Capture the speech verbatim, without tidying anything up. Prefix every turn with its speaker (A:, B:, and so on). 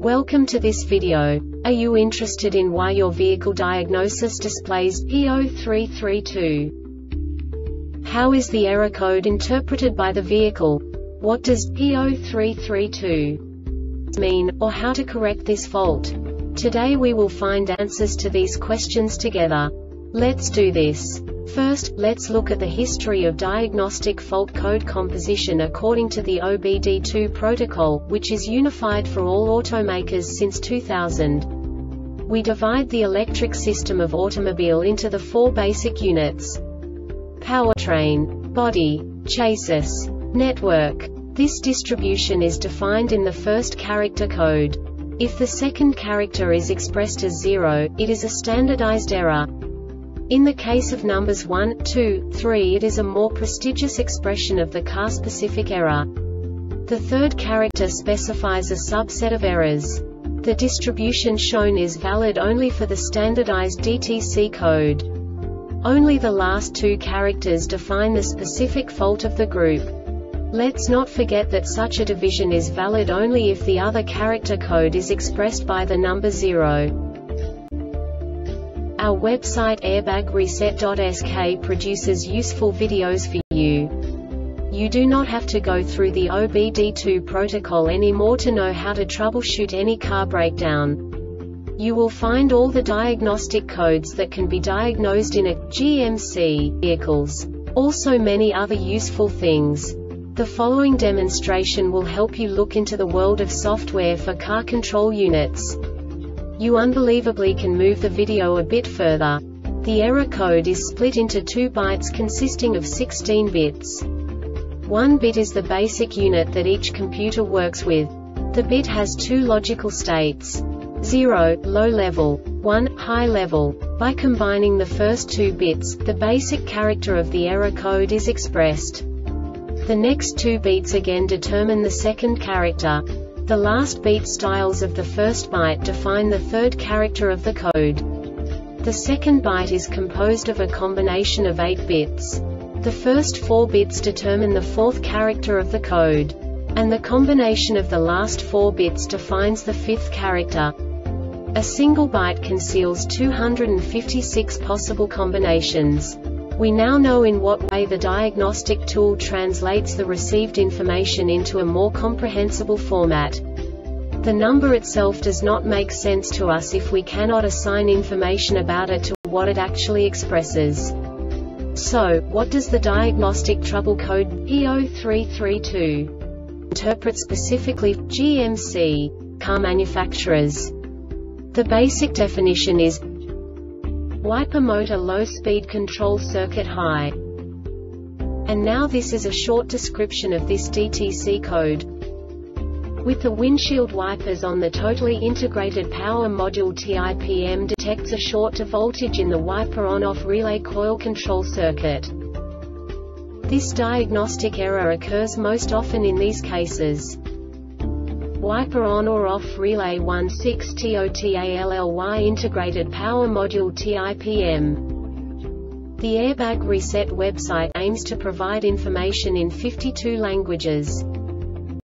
A: Welcome to this video. Are you interested in why your vehicle diagnosis displays P zero three three two? How is the error code interpreted by the vehicle? What does P zero three three two mean, or how to correct this fault? Today we will find answers to these questions together. Let's do this. First, let's look at the history of diagnostic fault code composition according to the O B D two protocol, which is unified for all automakers since two thousand. We divide the electric system of automobile into the four basic units: powertrain, body, chassis, network. This distribution is defined in the first character code. If the second character is expressed as zero, it is a standardized error. In the case of numbers one, two, three, it is a more prestigious expression of the car-specific error. The third character specifies a subset of errors. The distribution shown is valid only for the standardized D T C code. Only the last two characters define the specific fault of the group. Let's not forget that such a division is valid only if the other character code is expressed by the number zero. Our website airbag reset dot S K produces useful videos for you. You do not have to go through the O B D two protocol anymore to know how to troubleshoot any car breakdown. You will find all the diagnostic codes that can be diagnosed in a G M C vehicles. Also many other useful things. The following demonstration will help you look into the world of software for car control units. You unbelievably can move the video a bit further. The error code is split into two bytes consisting of sixteen bits. One bit is the basic unit that each computer works with. The bit has two logical states: zero, low level, one, high level. By combining the first two bits, the basic character of the error code is expressed. The next two beats again determine the second character. The last beat styles of the first byte define the third character of the code. The second byte is composed of a combination of eight bits. The first four bits determine the fourth character of the code. And the combination of the last four bits defines the fifth character. A single byte conceals two hundred fifty-six possible combinations. We now know in what way the diagnostic tool translates the received information into a more comprehensible format. The number itself does not make sense to us if we cannot assign information about it to what it actually expresses. So, what does the diagnostic trouble code P zero three three two interpret specifically for G M C car manufacturers? The basic definition is wiper motor low speed control circuit high. And now this is a short description of this D T C code. With the windshield wipers on, the totally integrated power module T I P M detects a short to voltage in the wiper on-off relay coil control circuit. This diagnostic error occurs most often in these cases: wiper on or off relay one six TOTALLY integrated power module T I P M. The Airbag Reset website aims to provide information in fifty-two languages.